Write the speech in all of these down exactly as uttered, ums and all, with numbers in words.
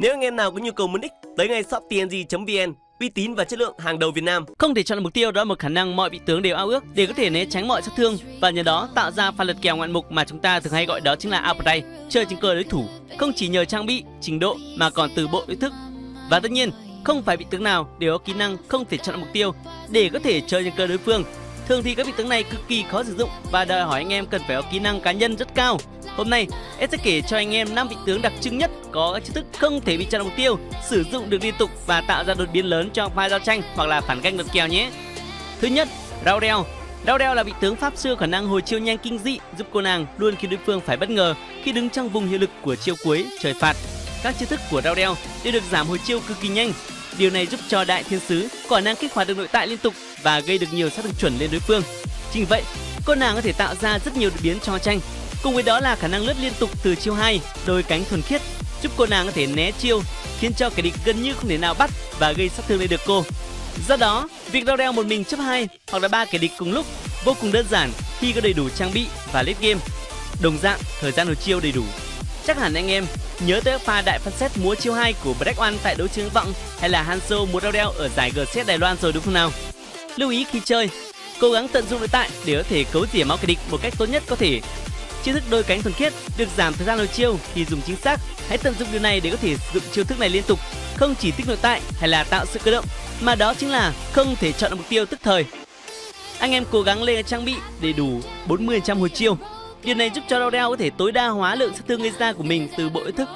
Nếu anh em nào có nhu cầu muốn ích, tới ngay shop tng chấm vn, uy tín và chất lượng hàng đầu Việt Nam. Không thể chọn được mục tiêu, đó là một khả năng mọi vị tướng đều ao ước để có thể né tránh mọi sát thương và nhờ đó tạo ra pha lật kèo ngoạn mục mà chúng ta thường hay gọi đó chính là outplay, chơi trên cơ đối thủ, không chỉ nhờ trang bị, trình độ mà còn từ bộ đối thức. Và tất nhiên, không phải vị tướng nào đều có kỹ năng không thể chọn được mục tiêu để có thể chơi trên cơ đối phương. Thường thì các vị tướng này cực kỳ khó sử dụng và đòi hỏi anh em cần phải có kỹ năng cá nhân rất cao. Hôm nay, em sẽ kể cho anh em năm vị tướng đặc trưng nhất có các chiêu thức không thể bị chặn mục tiêu, sử dụng được liên tục và tạo ra đột biến lớn trong pha giao tranh hoặc là phản ganh lật kèo nhé. Thứ nhất, Raudel. Raudel là vị tướng pháp sư khả năng hồi chiêu nhanh kinh dị, giúp cô nàng luôn khiến đối phương phải bất ngờ khi đứng trong vùng hiệu lực của chiêu cuối trời phạt. Các chiêu thức của Raudel đều được giảm hồi chiêu cực kỳ nhanh. Điều này giúp cho đại thiên sứ có khả năng kích hoạt được nội tại liên tục và gây được nhiều sát thương chuẩn lên đối phương. Chính vậy, cô nàng có thể tạo ra rất nhiều đột biến cho tranh. Cùng với đó là khả năng lướt liên tục từ chiêu hai, đôi cánh thuần khiết, giúp cô nàng có thể né chiêu, khiến cho kẻ địch gần như không thể nào bắt và gây sát thương lên được cô. Do đó, việc Raudel một mình chấp hai hoặc là ba kẻ địch cùng lúc vô cùng đơn giản khi có đầy đủ trang bị và late game. Đồng dạng, thời gian hồi chiêu đầy đủ. Chắc hẳn anh em nhớ tới pha đại phân set múa chiêu hai của Black One tại đấu trường vọng hay là Hanzo múa Raudel ở giải giê xê Đài Loan rồi đúng không nào? Lưu ý khi chơi, cố gắng tận dụng nội tại để có thể cấu tỉa máu kẻ địch một cách tốt nhất có thể. Chiêu thức đôi cánh thuần khiết được giảm thời gian hồi chiêu khi dùng chính xác. Hãy tận dụng điều này để có thể sử dụng chiêu thức này liên tục, không chỉ tích nội tại hay là tạo sự cơ động, mà đó chính là không thể chọn được mục tiêu tức thời. Anh em cố gắng lên trang bị để đủ bốn mươi phần trăm hồi chiêu. Điều này giúp cho Raudel có thể tối đa hóa lượng sát thương gây ra của mình từ bộ ý thức.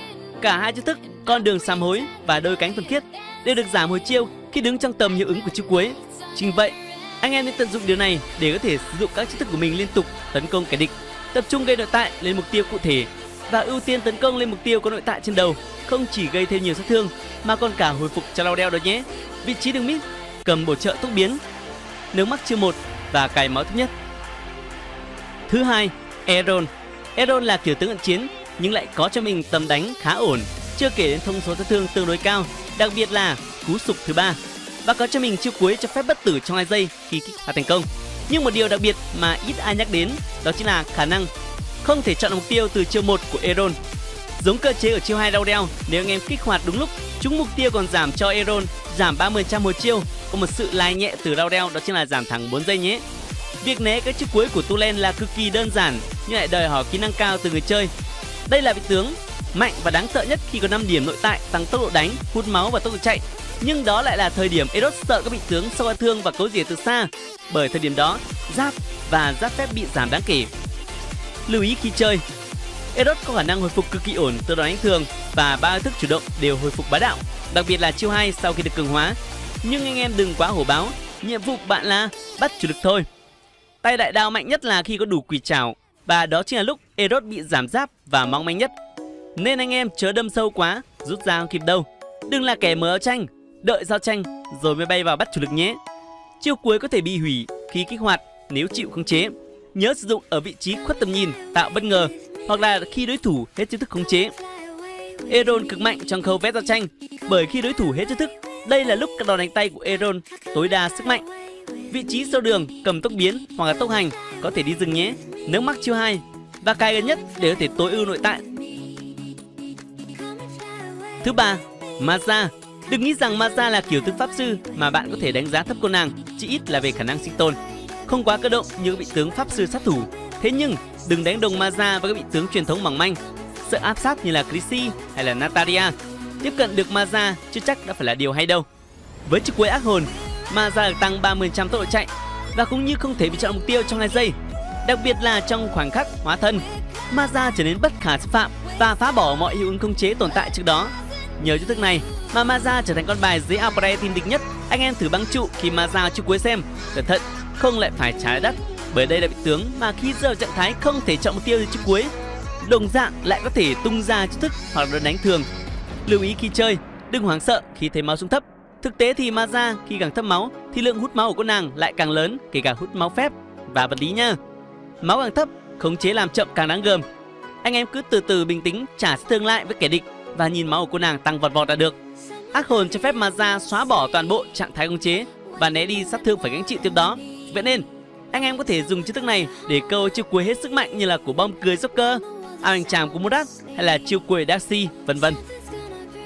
Cả hai chiêu thức, con đường sám hối và đôi cánh thuần khiết, đều được giảm hồi chiêu khi đứng trong tầm hiệu ứng của chiêu cuối. Chính vậy, anh em nên tận dụng điều này để có thể sử dụng các chiêu thức của mình liên tục tấn công kẻ địch, tập trung gây nội tại lên mục tiêu cụ thể và ưu tiên tấn công lên mục tiêu có nội tại trên đầu, không chỉ gây thêm nhiều sát thương mà còn cả hồi phục cho Raudel đó nhé. Vị trí đường mid, cầm bổ trợ tốc biến, nếu mắc chiêu một và cài máu thấp nhất. Thứ hai, Aeron. Aeron là kiểu tướng cận chiến nhưng lại có cho mình tầm đánh khá ổn, chưa kể đến thông số sát thương tương đối cao, đặc biệt là cú sục thứ ba, và có cho mình chiêu cuối cho phép bất tử trong hai giây khi kích hoạt thành công. Nhưng một điều đặc biệt mà ít ai nhắc đến đó chính là khả năng không thể chọn mục tiêu từ chiêu một của Aeron. Giống cơ chế ở chiêu hai Raudel, nếu anh em kích hoạt đúng lúc, trúng mục tiêu còn giảm cho Aeron giảm ba mươi phần trăm hồi chiêu. Có một sự lai nhẹ từ Raudel đó chính là giảm thẳng bốn giây nhé. Việc né cái chiêu cuối của Tulen là cực kỳ đơn giản nhưng lại đòi hỏi kỹ năng cao từ người chơi. Đây là vị tướng mạnh và đáng sợ nhất khi có năm điểm nội tại, tăng tốc độ đánh, hút máu và tốc độ chạy. Nhưng đó lại là thời điểm Eros sợ các vị tướng sâu ăn thương và cấu rỉa từ xa. Bởi thời điểm đó, giáp và giáp phép bị giảm đáng kể. Lưu ý khi chơi, Eros có khả năng hồi phục cực kỳ ổn từ đòn đánh thường và ba thức chủ động đều hồi phục bá đạo, đặc biệt là chiêu hai sau khi được cường hóa. Nhưng anh em đừng quá hổ báo, nhiệm vụ của bạn là bắt chủ lực thôi. Tay đại đao mạnh nhất là khi có đủ quỷ trảo, và đó chính là lúc Eros bị giảm giáp và mong manh nhất. Nên anh em chớ đâm sâu quá, rút ra không kịp đâu. Đừng là kẻ mở áo tranh, đợi giao tranh rồi mới bay vào bắt chủ lực nhé. Chiêu cuối có thể bị hủy khi kích hoạt nếu chịu khống chế. Nhớ sử dụng ở vị trí khuất tầm nhìn, tạo bất ngờ, hoặc là khi đối thủ hết chiêu thức khống chế. Aeron cực mạnh trong khâu vét giao tranh, bởi khi đối thủ hết chiêu thức, đây là lúc các đòn đánh tay của Aeron tối đa sức mạnh. Vị trí sâu đường, cầm tốc biến hoặc là tốc hành có thể đi rừng nhé, nếu mắc chiêu hai, và cài gần nhất để có thể tối ưu nội tại. Thứ ba, Maza. Đừng nghĩ rằng Maza là kiểu tướng pháp sư mà bạn có thể đánh giá thấp cô nàng, chỉ ít là về khả năng sinh tồn. Không quá cơ động như các vị tướng pháp sư sát thủ. Thế nhưng đừng đánh đồng Maza với các vị tướng truyền thống mỏng manh, sợ áp sát như là Chrissy hay là Natalia. Tiếp cận được Maza chưa chắc đã phải là điều hay đâu. Với chiếc cuối ác hồn, Maza được tăng ba mươi phần trăm tốc độ chạy và cũng như không thể bị chọn mục tiêu trong hai giây. Đặc biệt là trong khoảnh khắc hóa thân, Maza trở nên bất khả xâm phạm và phá bỏ mọi hiệu ứng khống chế tồn tại trước đó. Nhờ chiêu thức này mà Maza trở thành con bài dưới outplay tin địch nhất. Anh em thử băng trụ khi Maza chiêu cuối xem, cẩn thận không lại phải trả đất, bởi đây là vị tướng mà khi rơi vào trạng thái không thể chọn mục tiêu từ chiêu cuối, đồng dạng lại có thể tung ra chiêu thức hoặc là đánh thường. Lưu ý khi chơi, đừng hoảng sợ khi thấy máu xuống thấp. Thực tế thì Maza khi càng thấp máu thì lượng hút máu của cô nàng lại càng lớn, kể cả hút máu phép và vật lý nha. Máu càng thấp, khống chế làm chậm càng đáng gờm. Anh em cứ từ từ bình tĩnh trả sát thương lại với kẻ địch và nhìn máu của cô nàng tăng vọt vọt là được. Ác hồn cho phép Maza xóa bỏ toàn bộ trạng thái khống chế và né đi sát thương phải gánh chịu tiếp đó. Vậy nên anh em có thể dùng chiêu thức này để câu chiêu cuối hết sức mạnh như là của bom cười Joker, áo anh chàng của Murat hay là chiêu cuối Darcy, vân vân.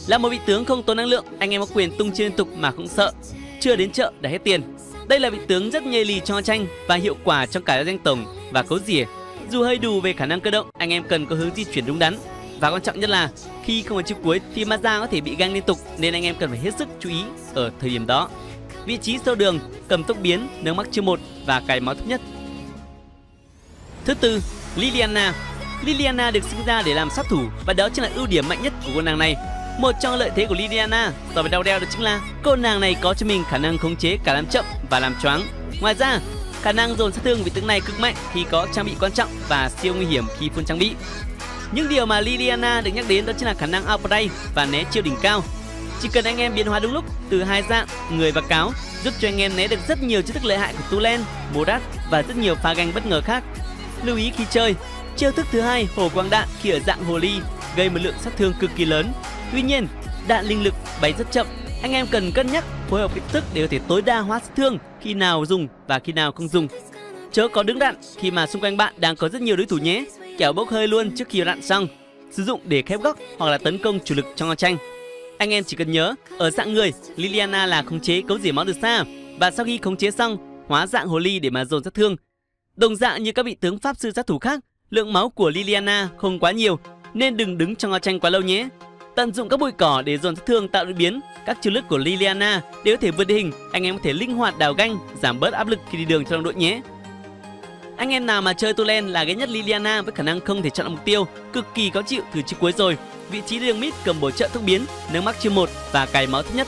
Là một vị tướng không tốn năng lượng, anh em có quyền tung chiêu liên tục mà không sợ. Chưa đến chợ đã hết tiền. Đây là vị tướng rất nhây lì cho tranh và hiệu quả trong cả danh tổng và cấu rỉa. Dù hơi đủ về khả năng cơ động, anh em cần có hướng di chuyển đúng đắn. Và quan trọng nhất là khi không có chiêu cuối thì Mazda có thể bị găng liên tục, nên anh em cần phải hết sức chú ý ở thời điểm đó. Vị trí sâu đường, cầm tốc biến, nâng mắc chiêu một và cài máu thấp nhất. Thứ tư, Liliana. Liliana được sinh ra để làm sát thủ và đó chính là ưu điểm mạnh nhất của cô nàng này. Một trong lợi thế của Liliana so với Daudel đó chính là cô nàng này có cho mình khả năng khống chế cả làm chậm và làm choáng. Ngoài ra, khả năng dồn sát thương vị tướng này cực mạnh khi có trang bị quan trọng và siêu nguy hiểm khi full trang bị. Những điều mà Liliana được nhắc đến đó chính là khả năng outplay và né chiêu đỉnh cao. Chỉ cần anh em biến hóa đúng lúc từ hai dạng người và cáo giúp cho anh em né được rất nhiều chiêu thức lợi hại của Tulen, Murat và rất nhiều pha ganh bất ngờ khác. Lưu ý khi chơi, chiêu thức thứ hai hồ quang đạn khi ở dạng hồ ly gây một lượng sát thương cực kỳ lớn. Tuy nhiên, đạn linh lực bay rất chậm, anh em cần cân nhắc phối hợp kích thước để có thể tối đa hóa sát thương khi nào dùng và khi nào không dùng. Chớ có đứng đạn khi mà xung quanh bạn đang có rất nhiều đối thủ nhé, kẻo bốc hơi luôn trước khi đạn xong. Sử dụng để khép góc hoặc là tấn công chủ lực trong giao tranh. Anh em chỉ cần nhớ, ở dạng người, Liliana là khống chế cấu rỉa máu từ xa và sau khi khống chế xong, hóa dạng hồ ly để mà dồn sát thương. Đồng dạng như các vị tướng pháp sư sát thủ khác, lượng máu của Liliana không quá nhiều nên đừng đứng trong giao tranh quá lâu nhé. Tận dụng các bụi cỏ để dồn sát thương tạo đột biến. Các chiêu lướt của Liliana để có thể vượt địa hình, anh em có thể linh hoạt đào ganh, giảm bớt áp lực khi đi đường cho đồng đội nhé. Anh em nào mà chơi Tulen là ghét nhất Liliana với khả năng không thể chọn được mục tiêu, cực kỳ khó chịu từ chiêu cuối rồi. Vị trí đường mid cầm bổ trợ tốc biến, nâng mắc chiêu một và cài máu thấp nhất.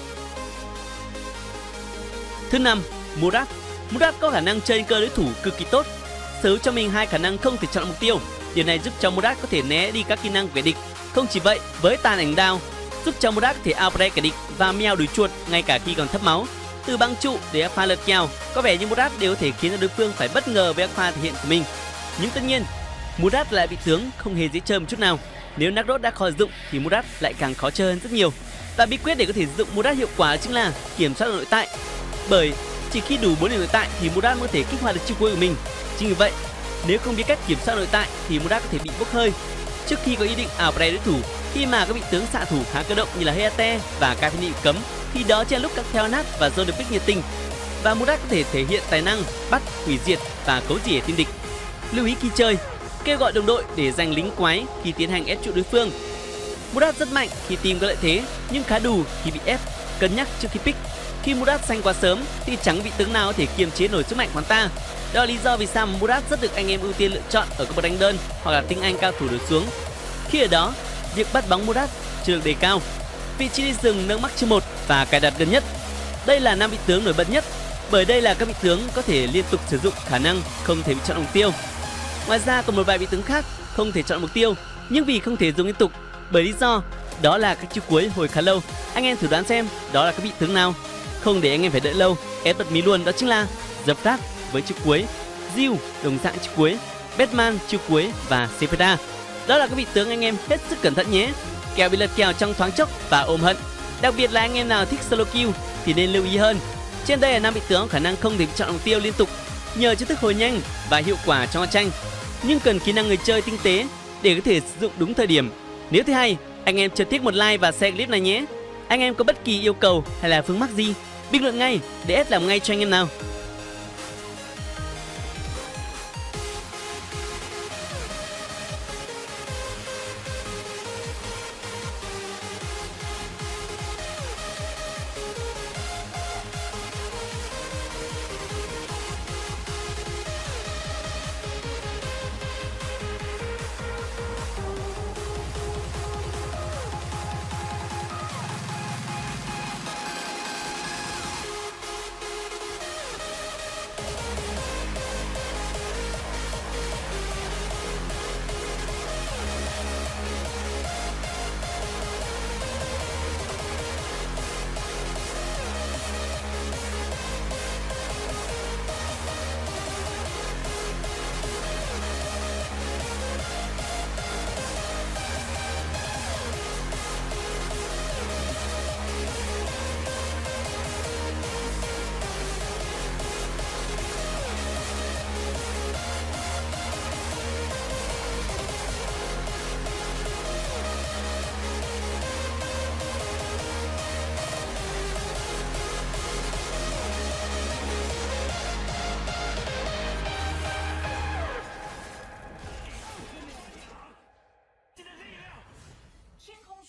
Thứ năm, Murat. Murat có khả năng chơi cơ đối thủ cực kỳ tốt, sở hữu cho mình hai khả năng không thể chọn mục tiêu. Điều này giúp cho Murat có thể né đi các kỹ năng của kẻ địch. Không chỉ vậy, với tàn ảnh đao giúp cho Murat có thể outplay kẻ địch và meo đuổi chuột ngay cả khi còn thấp máu. Từ băng trụ để pha lật kèo, có vẻ như Murat đều có thể khiến cho đối phương phải bất ngờ với pha thể hiện của mình. Nhưng tất nhiên, Murat lại bị tướng không hề dễ chơi một chút nào. Nếu Nagros đã khó sử dụng thì Murat lại càng khó chơi hơn rất nhiều. Và bí quyết để có thể sử dụng Murat hiệu quả chính là kiểm soát nội tại. Bởi chỉ khi đủ bốn điểm nội tại thì Murat mới có thể kích hoạt được chiêu cuối của mình. Chính vì vậy, nếu không biết cách kiểm soát nội tại thì Murat có thể bị bốc hơi trước khi có ý định outplay đối thủ. Khi mà các vị tướng xạ thủ khá cơ động như là Hayate và Kafini cấm, thì đó chính là lúc các theo nát và Zone được pick nhiệt tình. Và Murat có thể thể hiện tài năng bắt, hủy diệt và cấu rỉa team địch. Lưu ý khi chơi, kêu gọi đồng đội để giành lính quái khi tiến hành ép trụ đối phương. Murat rất mạnh khi team có lợi thế nhưng khá đủ khi bị ép, cân nhắc trước khi pick. Khi Murat xanh quá sớm thì chẳng vị tướng nào có thể kiềm chế nổi sức mạnh của hắn ta. Đó là lý do vì sao Murat rất được anh em ưu tiên lựa chọn ở các bậc đánh đơn hoặc là tinh anh cao thủ đối xuống. Khi ở đó, việc bắt bóng Murat chưa được đề cao. Vị trí đi rừng nâng mắc chiêu một và cài đặt gần nhất. Đây là năm vị tướng nổi bật nhất, bởi đây là các vị tướng có thể liên tục sử dụng khả năng không thể bị chọn mục tiêu. Ngoài ra còn một vài vị tướng khác không thể chọn mục tiêu nhưng vì không thể dùng liên tục, bởi lý do đó là các chiêu cuối hồi khá lâu. Anh em thử đoán xem đó là các vị tướng nào. Không để anh em phải đợi lâu, ép bật mí luôn, đó chính là Zephyr với chiêu cuối, Jill đồng dạng chiêu cuối, Batman chiêu cuối và Sephira. Đó là các vị tướng anh em hết sức cẩn thận nhé, kẻo bị lật kèo trong thoáng chốc và ôm hận. Đặc biệt là anh em nào thích solo kill thì nên lưu ý hơn. Trên đây là năm vị tướng có khả năng không thể chọn mục tiêu liên tục nhờ chiêu thức hồi nhanh và hiệu quả trong tranh, nhưng cần kỹ năng người chơi tinh tế để có thể sử dụng đúng thời điểm. Nếu thấy hay, anh em chớ tiếc một like và share clip này nhé. Anh em có bất kỳ yêu cầu hay là vướng mắc gì, bình luận ngay để S làm ngay cho anh em nào.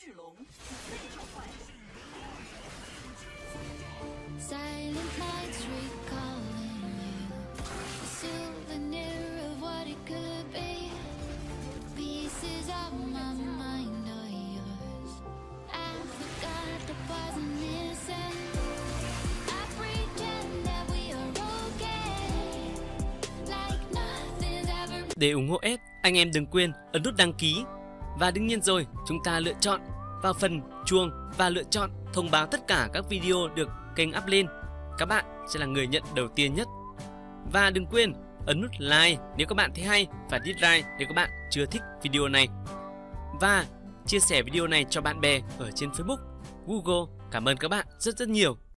Silent nights recalling you, a souvenir of what it could be. Pieces of my mind are yours. I forgot the wasn't missing. I pretend that we are okay, like nothing's ever. Để ủng hộ ép, anh em đừng quên ấn nút đăng ký. Và đương nhiên rồi, chúng ta lựa chọn vào phần chuông và lựa chọn thông báo tất cả các video được kênh up lên. Các bạn sẽ là người nhận đầu tiên nhất. Và đừng quên ấn nút like nếu các bạn thấy hay và dislike nếu các bạn chưa thích video này. Và chia sẻ video này cho bạn bè ở trên Facebook, Google. Cảm ơn các bạn rất rất nhiều.